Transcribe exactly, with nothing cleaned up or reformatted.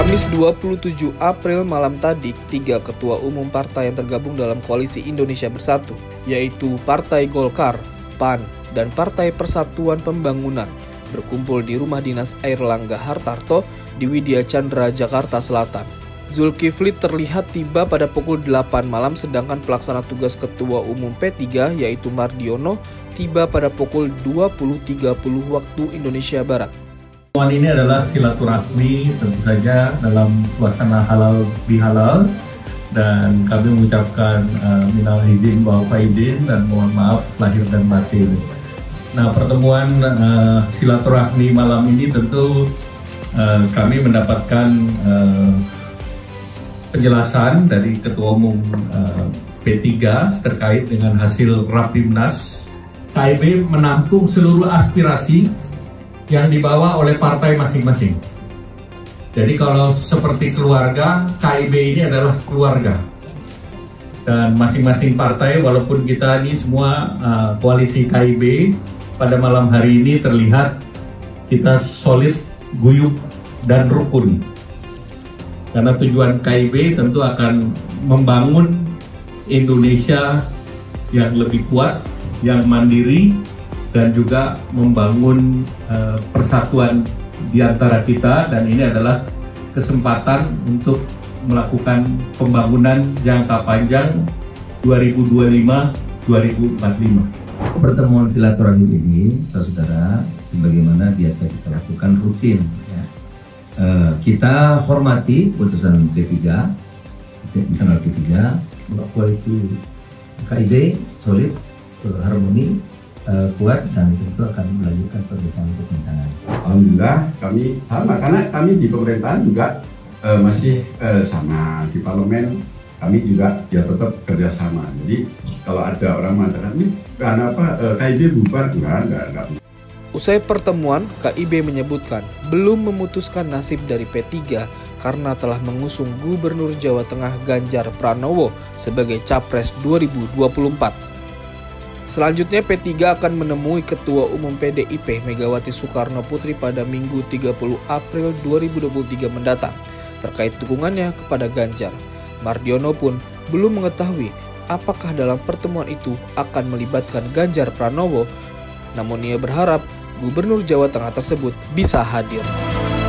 Kamis dua puluh tujuh April malam tadi, tiga ketua umum partai yang tergabung dalam Koalisi Indonesia Bersatu, yaitu Partai Golkar, P A N, dan Partai Persatuan Pembangunan, berkumpul di rumah dinas Airlangga Hartarto di Widya Chandra, Jakarta Selatan. Zulkifli terlihat tiba pada pukul delapan malam, sedangkan pelaksana tugas Ketua Umum P tiga yaitu Mardiono tiba pada pukul dua puluh tiga puluh waktu Indonesia Barat. Pertemuan ini adalah silaturahmi tentu saja dalam suasana halal bihalal, dan kami mengucapkan uh, minal izin wal faizin dan mohon maaf lahir dan batin. Nah, pertemuan uh, silaturahmi malam ini tentu uh, kami mendapatkan uh, penjelasan dari Ketua Umum uh, P tiga terkait dengan hasil Rapimnas. K I B menampung seluruh aspirasi yang dibawa oleh partai masing-masing. Jadi kalau seperti keluarga, K I B ini adalah keluarga. Dan masing-masing partai, walaupun kita ini semua uh, koalisi K I B, pada malam hari ini terlihat kita solid, guyup, dan rukun. Karena tujuan K I B tentu akan membangun Indonesia yang lebih kuat, yang mandiri, dan juga membangun uh, persatuan di antara kita, dan ini adalah kesempatan untuk melakukan pembangunan jangka panjang dua ribu dua puluh lima sampai dua ribu empat puluh lima. Pertemuan silaturahmi ini, saudara, sebagaimana biasa kita lakukan rutin. Ya. Uh, kita hormati putusan P tiga, internal P tiga, bahwa itu K I B solid, uh, harmoni, Uh, kuat, dan tentu akan melanjutkan perbincangan-perbincangan. Alhamdulillah kami sama, karena kami di pemerintahan juga uh, masih uh, sama, di parlemen kami juga ya tetap kerjasama. Jadi kalau ada orang mengatakan ini karena apa uh, K I B bubar, enggak, enggak, enggak. Usai pertemuan, K I B menyebutkan belum memutuskan nasib dari P tiga karena telah mengusung Gubernur Jawa Tengah Ganjar Pranowo sebagai Capres dua ribu dua puluh empat. Selanjutnya P tiga akan menemui Ketua Umum P D I P Megawati Soekarno Putri pada Minggu tiga puluh April dua ribu dua puluh tiga mendatang terkait dukungannya kepada Ganjar. Mardiono pun belum mengetahui apakah dalam pertemuan itu akan melibatkan Ganjar Pranowo, namun ia berharap Gubernur Jawa Tengah tersebut bisa hadir.